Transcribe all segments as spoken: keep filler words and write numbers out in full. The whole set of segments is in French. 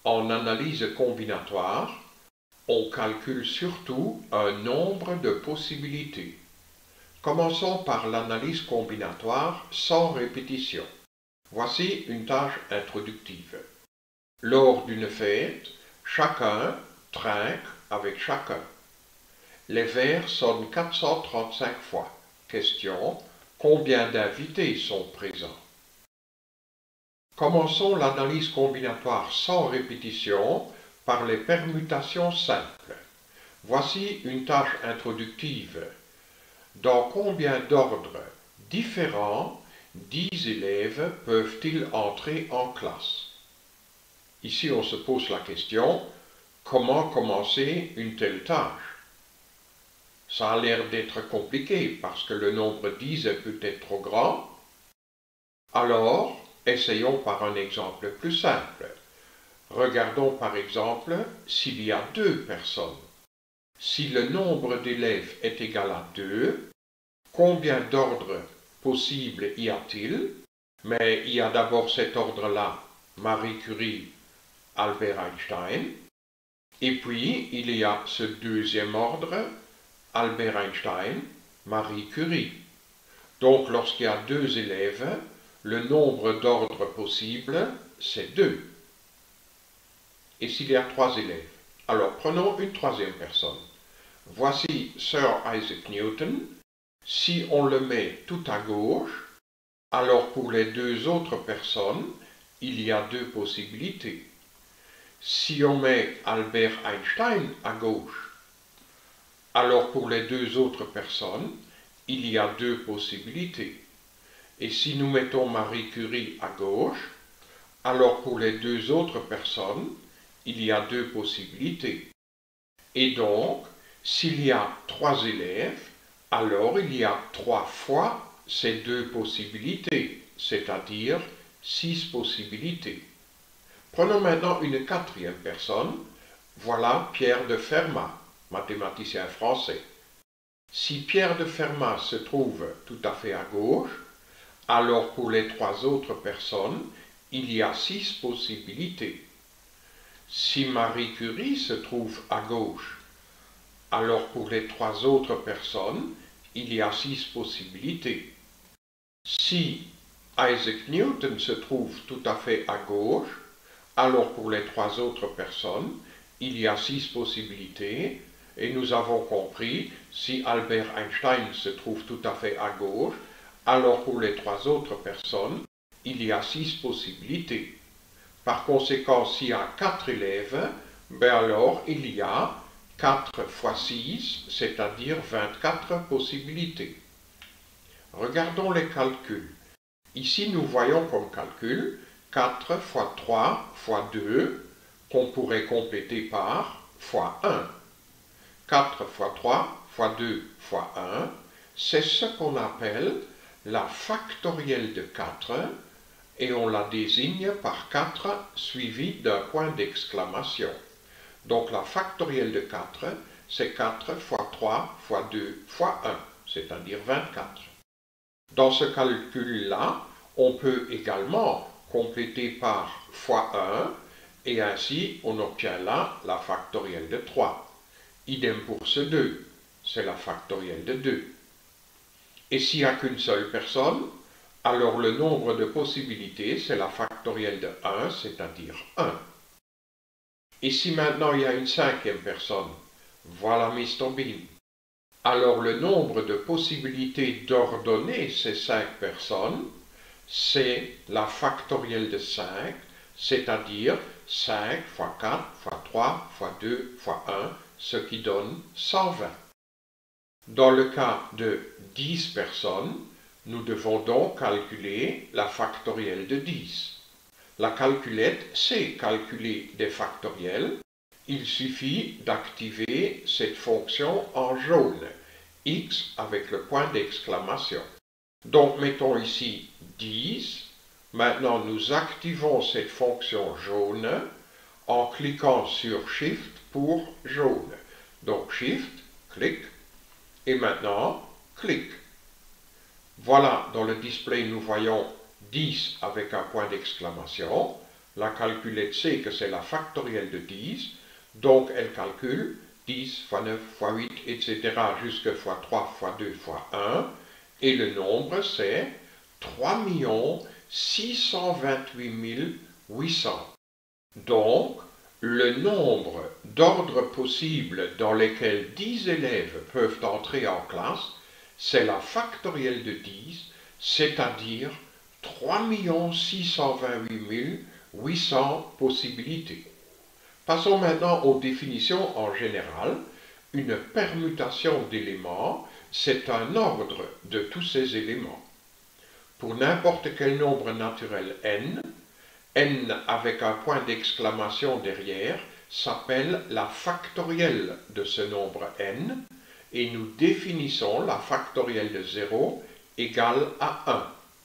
En analyse combinatoire, on calcule surtout un nombre de possibilités. Commençons par l'analyse combinatoire sans répétition. Voici une tâche introductive. Lors d'une fête, chacun trinque avec chacun. Les verres sonnent quatre cent trente-cinq fois. Question: combien d'invités sont présents? Commençons l'analyse combinatoire sans répétition par les permutations simples. Voici une tâche introductive. Dans combien d'ordres différents dix élèves peuvent-ils entrer en classe? Ici, on se pose la question, comment commencer une telle tâche? Ça a l'air d'être compliqué parce que le nombre dix est peut-être trop grand. Alors, essayons par un exemple plus simple. Regardons par exemple s'il y a deux personnes. Si le nombre d'élèves est égal à deux, combien d'ordres possibles y a-t-il? Mais il y a d'abord cet ordre-là, Marie Curie, Albert Einstein. Et puis, il y a ce deuxième ordre, Albert Einstein, Marie Curie. Donc, lorsqu'il y a deux élèves, le nombre d'ordres possibles, c'est deux. Et s'il y a trois élèves? Alors, prenons une troisième personne. Voici Sir Isaac Newton. Si on le met tout à gauche, alors pour les deux autres personnes, il y a deux possibilités. Si on met Albert Einstein à gauche, alors pour les deux autres personnes, il y a deux possibilités. Et si nous mettons Marie Curie à gauche, alors pour les deux autres personnes, il y a deux possibilités. Et donc, s'il y a trois élèves, alors il y a trois fois ces deux possibilités, c'est-à-dire six possibilités. Prenons maintenant une quatrième personne. Voilà Pierre de Fermat, mathématicien français. Si Pierre de Fermat se trouve tout à fait à gauche, alors pour les trois autres personnes, il y a six possibilités. Si Marie Curie se trouve à gauche, alors pour les trois autres personnes, il y a six possibilités. Si Isaac Newton se trouve tout à fait à gauche, alors pour les trois autres personnes, il y a six possibilités. Et nous avons compris, si Albert Einstein se trouve tout à fait à gauche, alors pour les trois autres personnes, il y a six possibilités. Par conséquent, s'il y a quatre élèves, ben alors il y a quatre fois six, c'est-à-dire vingt-quatre possibilités. Regardons les calculs. Ici, nous voyons comme calcul quatre fois trois fois deux, qu'on pourrait compléter par fois un. quatre fois trois fois deux fois un, c'est ce qu'on appelle la factorielle de quatre, et on la désigne par quatre suivi d'un point d'exclamation. Donc la factorielle de quatre, c'est quatre fois trois fois deux fois un, c'est-à-dire vingt-quatre. Dans ce calcul-là, on peut également compléter par fois un, et ainsi on obtient là la factorielle de trois. Idem pour ce deux, c'est la factorielle de deux. Et s'il n'y a qu'une seule personne, alors le nombre de possibilités, c'est la factorielle de un, c'est-à-dire un. Et si maintenant il y a une cinquième personne, voilà mister Bean, alors le nombre de possibilités d'ordonner ces cinq personnes, c'est la factorielle de cinq, c'est-à-dire cinq fois quatre fois trois fois deux fois un, ce qui donne cent vingt. Dans le cas de dix personnes, nous devons donc calculer la factorielle de dix. La calculette sait calculer des factoriels. Il suffit d'activer cette fonction en jaune, x avec le point d'exclamation. Donc mettons ici dix. Maintenant nous activons cette fonction jaune en cliquant sur Shift pour jaune. Donc Shift, clic, et maintenant clic. Voilà, dans le display nous voyons dix avec un point d'exclamation. La calculette sait que c'est la factorielle de dix, donc elle calcule dix fois neuf fois huit, et cetera jusqu'à fois trois fois deux fois un, et le nombre c'est trois millions six cent vingt-huit mille huit cents. Donc, le nombre d'ordres possibles dans lesquels dix élèves peuvent entrer en classe, c'est la factorielle de dix, c'est-à-dire trois millions six cent vingt-huit mille huit cents possibilités. Passons maintenant aux définitions en général. Une permutation d'éléments, c'est un ordre de tous ces éléments. Pour n'importe quel nombre naturel n, n avec un point d'exclamation derrière s'appelle la factorielle de ce nombre n, et nous définissons la factorielle de zéro égale à un.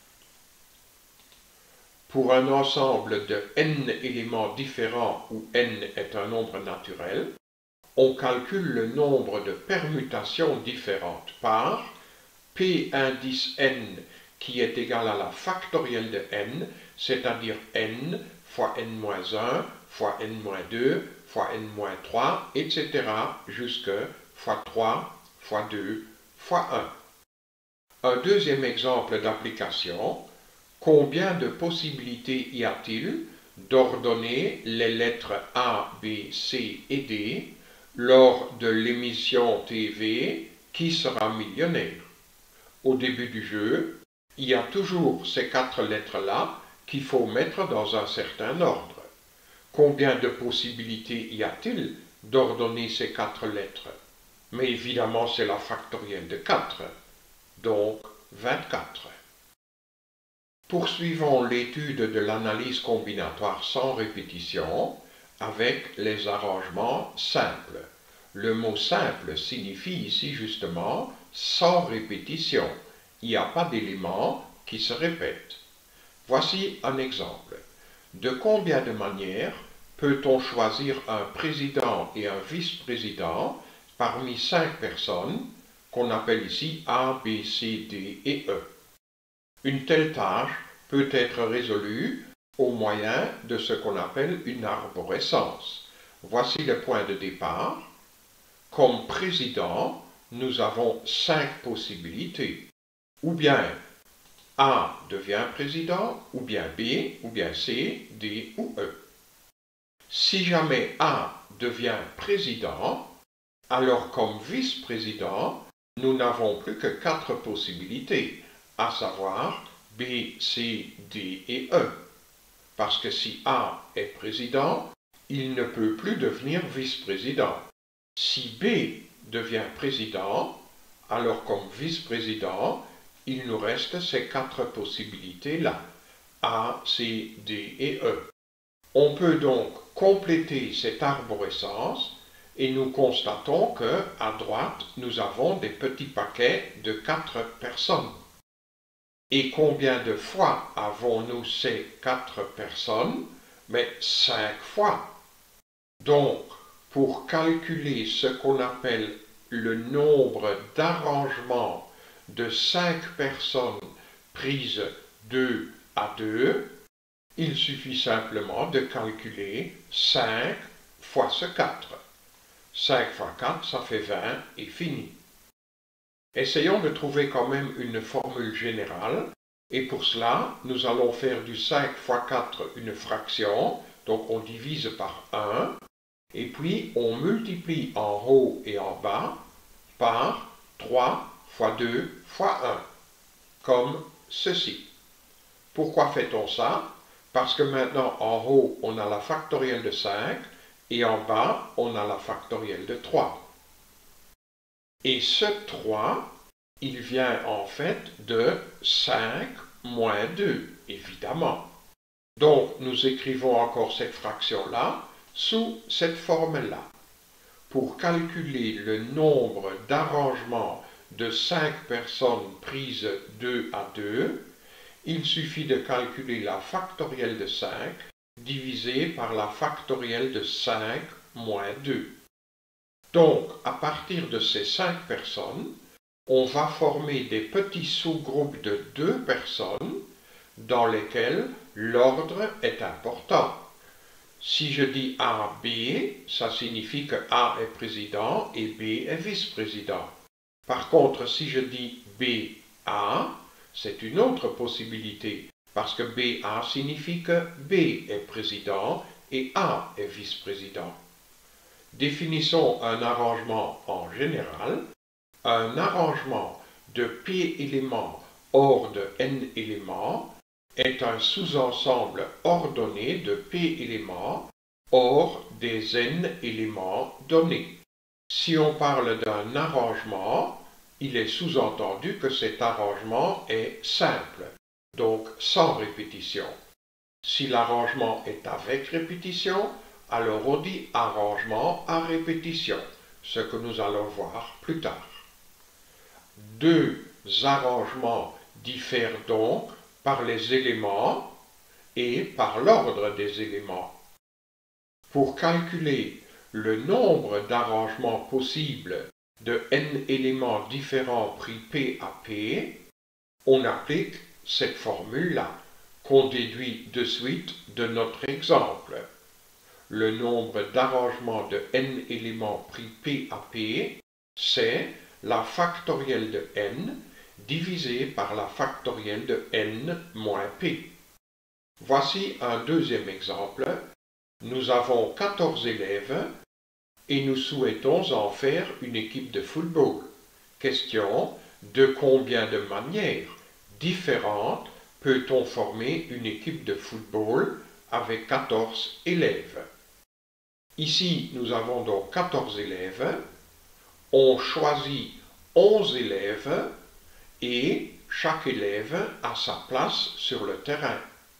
Pour un ensemble de n éléments différents où n est un nombre naturel, on calcule le nombre de permutations différentes par P indice n qui est égal à la factorielle de n, c'est-à-dire n fois n moins un, fois n moins deux, fois n moins trois, et cetera jusqu'à fois trois, fois deux, fois un. Un deuxième exemple d'application. Combien de possibilités y a-t-il d'ordonner les lettres A, B, C et D lors de l'émission T V Qui sera millionnaire? Au début du jeu, il y a toujours ces quatre lettres-là qu'il faut mettre dans un certain ordre. Combien de possibilités y a-t-il d'ordonner ces quatre lettres? Mais évidemment, c'est la factorielle de quatre, donc vingt-quatre. Poursuivons l'étude de l'analyse combinatoire sans répétition avec les arrangements simples. Le mot simple signifie ici justement sans répétition. Il n'y a pas d'éléments qui se répètent. Voici un exemple. De combien de manières peut-on choisir un président et un vice-président parmi cinq personnes qu'on appelle ici A, B, C, D et E? Une telle tâche peut être résolue au moyen de ce qu'on appelle une arborescence. Voici le point de départ. Comme président, nous avons cinq possibilités. Ou bien A devient président, ou bien B, ou bien C, D ou E. Si jamais A devient président, alors comme vice-président, nous n'avons plus que quatre possibilités, à savoir B, C, D et E. Parce que si A est président, il ne peut plus devenir vice-président. Si B devient président, alors comme vice-président, il nous reste ces quatre possibilités-là, A, C, D et E. On peut donc compléter cette arborescence et nous constatons que, à droite, nous avons des petits paquets de quatre personnes. Et combien de fois avons-nous ces quatre personnes? Mais cinq fois. Donc, pour calculer ce qu'on appelle le nombre d'arrangements de cinq personnes prises deux à deux, il suffit simplement de calculer cinq fois ce quatre. cinq fois quatre, ça fait vingt et fini. Essayons de trouver quand même une formule générale, et pour cela, nous allons faire du cinq fois quatre une fraction, donc on divise par un, et puis on multiplie en haut et en bas par trois fois deux fois un, comme ceci. Pourquoi fait-on ça? Parce que maintenant en haut on a la factorielle de cinq, et en bas on a la factorielle de trois. Et ce trois, il vient en fait de cinq moins deux, évidemment. Donc, nous écrivons encore cette fraction-là sous cette forme-là. Pour calculer le nombre d'arrangements de cinq personnes prises deux à deux, il suffit de calculer la factorielle de cinq divisée par la factorielle de cinq moins deux. Donc, à partir de ces cinq personnes, on va former des petits sous-groupes de deux personnes dans lesquels l'ordre est important. Si je dis A B, ça signifie que A est président et B est vice-président. Par contre, si je dis B A, c'est une autre possibilité, parce que B A signifie que B est président et A est vice-président. Définissons un arrangement en général. Un arrangement de P éléments hors de N éléments est un sous-ensemble ordonné de P éléments hors des N éléments donnés. Si on parle d'un arrangement, il est sous-entendu que cet arrangement est simple, donc sans répétition. Si l'arrangement est avec répétition, alors on dit arrangement à répétition, ce que nous allons voir plus tard. Deux arrangements diffèrent donc par les éléments et par l'ordre des éléments. Pour calculer le nombre d'arrangements possibles de n éléments différents pris P à P, on applique cette formule-là, qu'on déduit de suite de notre exemple. Le nombre d'arrangements de n éléments pris P à P, c'est la factorielle de n divisé par la factorielle de n moins p. Voici un deuxième exemple. Nous avons quatorze élèves et nous souhaitons en faire une équipe de football. Question: de combien de manières différentes peut-on former une équipe de football avec quatorze élèves? Ici, nous avons donc quatorze élèves. On choisit onze élèves et chaque élève a sa place sur le terrain.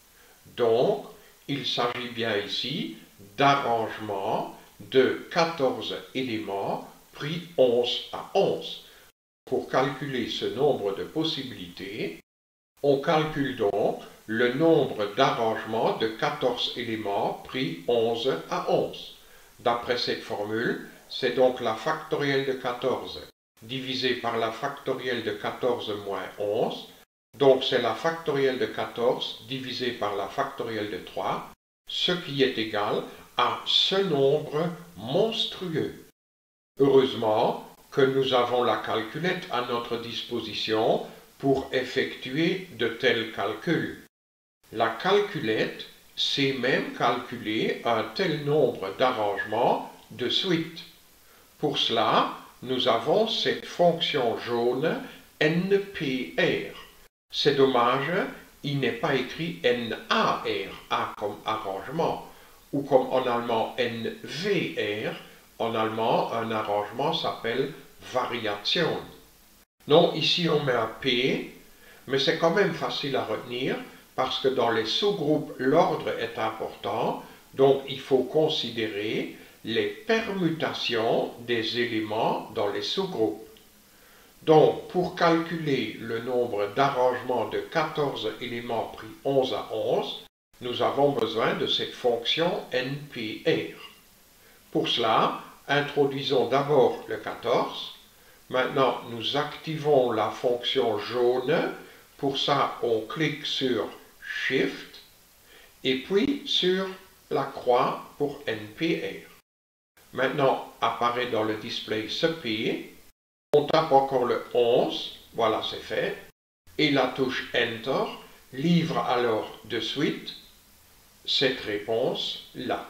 Donc, il s'agit bien ici d'arrangement de quatorze éléments pris onze à onze. Pour calculer ce nombre de possibilités, on calcule donc le nombre d'arrangements de quatorze éléments pris onze à onze. D'après cette formule, c'est donc la factorielle de quatorze divisé par la factorielle de quatorze moins onze. Donc c'est la factorielle de quatorze divisé par la factorielle de trois, ce qui est égal à ce nombre monstrueux. Heureusement que nous avons la calculette à notre disposition pour effectuer de tels calculs. La calculette sait même calculer un tel nombre d'arrangements de suite. Pour cela, nous avons cette fonction jaune N P R. C'est dommage, il n'est pas écrit N A R, A comme arrangement, ou comme en allemand N V R. En allemand, un arrangement s'appelle Variation. Non, ici on met un P, mais c'est quand même facile à retenir parce que dans les sous-groupes, l'ordre est important, donc il faut considérer les permutations des éléments dans les sous-groupes. Donc, pour calculer le nombre d'arrangements de quatorze éléments pris onze à onze, nous avons besoin de cette fonction N P R. Pour cela, introduisons d'abord le quatorze. Maintenant, nous activons la fonction jaune. Pour ça, on clique sur Shift et puis sur la croix pour N P R. Maintenant, apparaît dans le display ce P. On tape encore le onze, voilà c'est fait, et la touche Enter livre alors de suite cette réponse-là.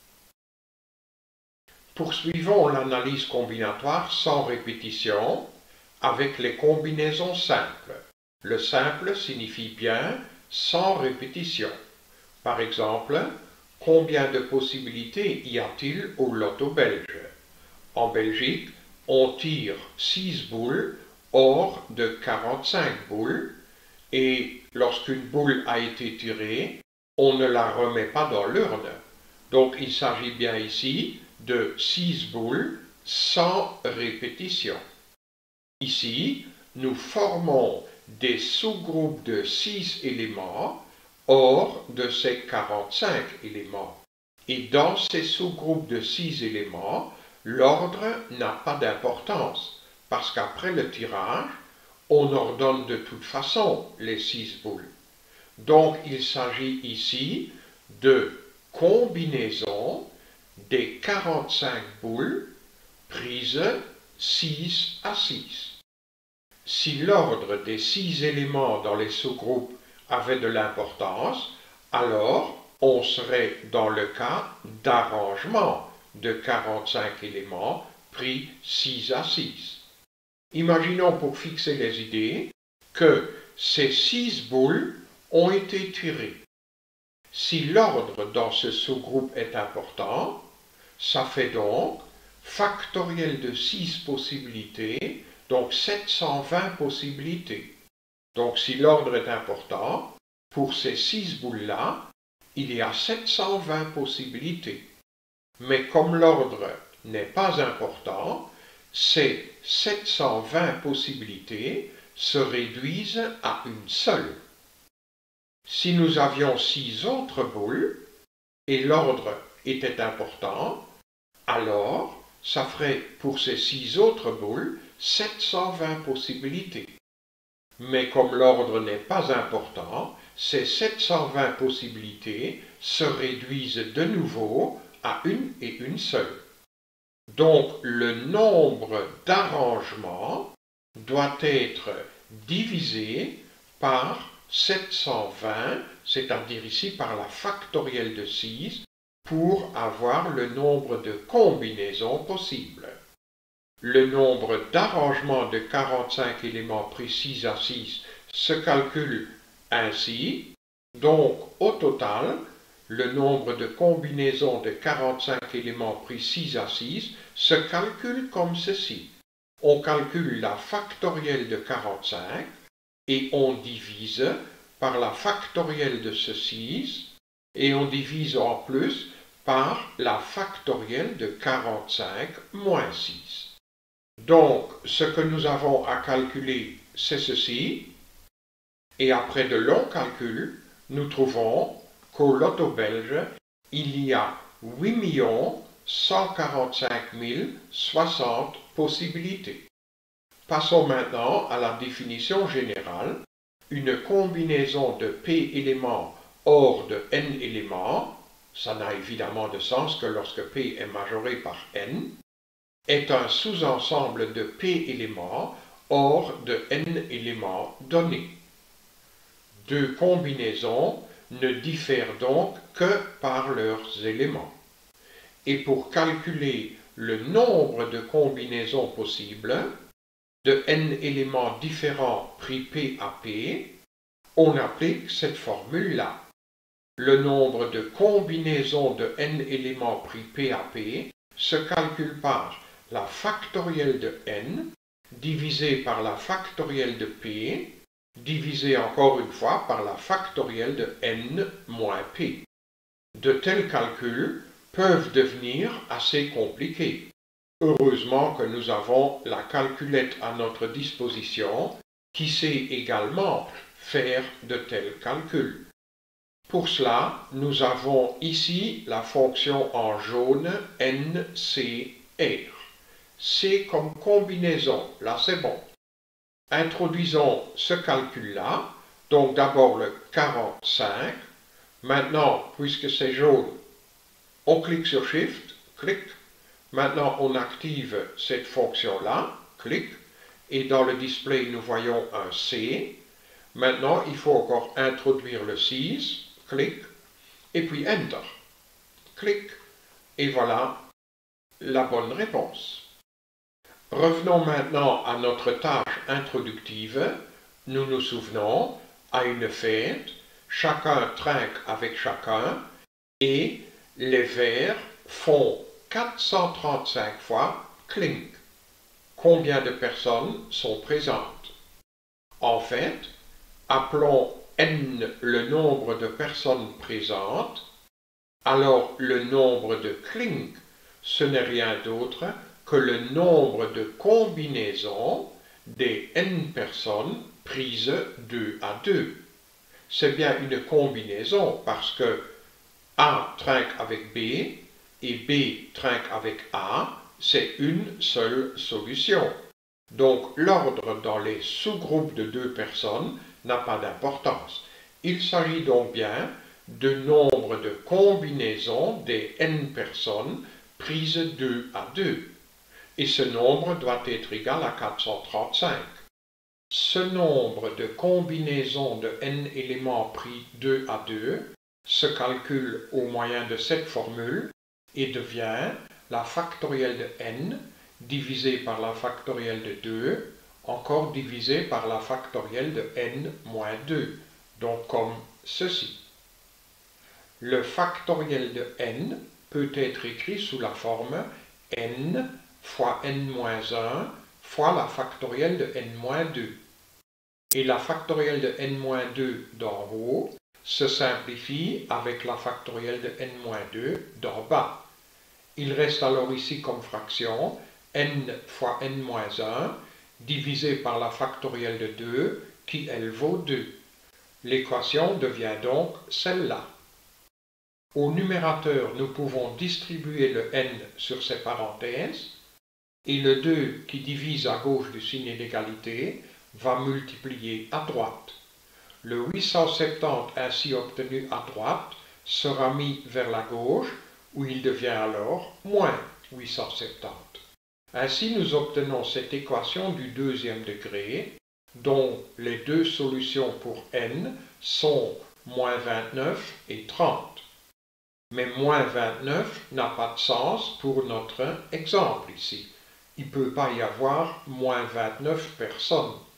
Poursuivons l'analyse combinatoire sans répétition avec les combinaisons simples. Le simple signifie bien sans répétition. Par exemple, combien de possibilités y a-t-il au loto belge? En Belgique, on tire six boules hors de quarante-cinq boules et lorsqu'une boule a été tirée, on ne la remet pas dans l'urne. Donc il s'agit bien ici de six boules sans répétition. Ici, nous formons des sous-groupes de six éléments hors de ces quarante-cinq éléments. Et dans ces sous-groupes de six éléments, l'ordre n'a pas d'importance, parce qu'après le tirage, on ordonne de toute façon les six boules. Donc il s'agit ici de combinaison des quarante-cinq boules prises six à six. Si l'ordre des six éléments dans les sous-groupes avait de l'importance, alors on serait dans le cas d'arrangement de quarante-cinq éléments pris six à six. Imaginons pour fixer les idées que ces six boules ont été tirées. Si l'ordre dans ce sous-groupe est important, ça fait donc factoriel de six possibilités, donc sept cent vingt possibilités. Donc si l'ordre est important, pour ces six boules-là, il y a sept cent vingt possibilités. Mais comme l'ordre n'est pas important, ces sept cent vingt possibilités se réduisent à une seule. Si nous avions six autres boules, et l'ordre était important, alors ça ferait pour ces six autres boules sept cent vingt possibilités. Mais comme l'ordre n'est pas important, ces sept cent vingt possibilités se réduisent de nouveau à une et une seule. Donc le nombre d'arrangements doit être divisé par sept cent vingt, c'est-à-dire ici par la factorielle de six, pour avoir le nombre de combinaisons possibles. Le nombre d'arrangements de quarante-cinq éléments pris six à six se calcule ainsi. Donc, au total, le nombre de combinaisons de quarante-cinq éléments pris six à six se calcule comme ceci. On calcule la factorielle de quarante-cinq et on divise par la factorielle de ce six et on divise en plus par la factorielle de quarante-cinq moins six. Donc, ce que nous avons à calculer, c'est ceci. Et après de longs calculs, nous trouvons qu'au loto belge, il y a huit millions cent quarante-cinq mille soixante possibilités. Passons maintenant à la définition générale. Une combinaison de P éléments hors de N éléments, ça n'a évidemment de sens que lorsque P est majoré par N, est un sous-ensemble de P éléments hors de N éléments donnés. Deux combinaisons ne diffèrent donc que par leurs éléments. Et pour calculer le nombre de combinaisons possibles, de N éléments différents pris P à P, on applique cette formule-là. Le nombre de combinaisons de N éléments pris P à P se calcule par la factorielle de N divisé par la factorielle de P divisé encore une fois par la factorielle de N moins P. De tels calculs peuvent devenir assez compliqués. Heureusement que nous avons la calculette à notre disposition qui sait également faire de tels calculs. Pour cela, nous avons ici la fonction en jaune N C R. C comme combinaison, là c'est bon. Introduisons ce calcul-là, donc d'abord le quarante-cinq. Maintenant, puisque c'est jaune, on clique sur Shift, clic. Maintenant, on active cette fonction-là, clic, et dans le display, nous voyons un C. Maintenant, il faut encore introduire le six, clic, et puis Enter, clic, et voilà la bonne réponse. Revenons maintenant à notre tâche introductive. Nous nous souvenons, à une fête, chacun trinque avec chacun, et les verres font quatre cent trente-cinq fois clink. Combien de personnes sont présentes? En fait, appelons N le nombre de personnes présentes, alors le nombre de clink, ce n'est rien d'autre que le nombre de combinaisons des N personnes prises deux à deux. C'est bien une combinaison parce que A trinque avec B et B trinque avec A, c'est une seule solution. Donc l'ordre dans les sous-groupes de deux personnes n'a pas d'importance. Il s'agit donc bien de nombre de combinaisons des n personnes prises deux à deux. Et ce nombre doit être égal à quatre cent trente-cinq. Ce nombre de combinaisons de n éléments pris deux à deux se calcule au moyen de cette formule et devient la factorielle de n divisé par la factorielle de deux, encore divisé par la factorielle de n moins deux, donc comme ceci. Le factoriel de n peut être écrit sous la forme n fois n moins un fois la factorielle de n moins deux. Et la factorielle de n moins deux d'en haut se simplifie avec la factorielle de n moins deux d'en bas. Il reste alors ici comme fraction n fois n moins un divisé par la factorielle de deux qui, elle, vaut deux. L'équation devient donc celle-là. Au numérateur, nous pouvons distribuer le n sur ces parenthèses et le deux qui divise à gauche du signe d'égalité va multiplier à droite. Le huit cent soixante-dix ainsi obtenu à droite sera mis vers la gauche où il devient alors moins huit cent soixante-dix. Ainsi nous obtenons cette équation du deuxième degré dont les deux solutions pour n sont moins vingt-neuf et trente. Mais moins vingt-neuf n'a pas de sens pour notre exemple ici. Il ne peut pas y avoir moins vingt-neuf personnes.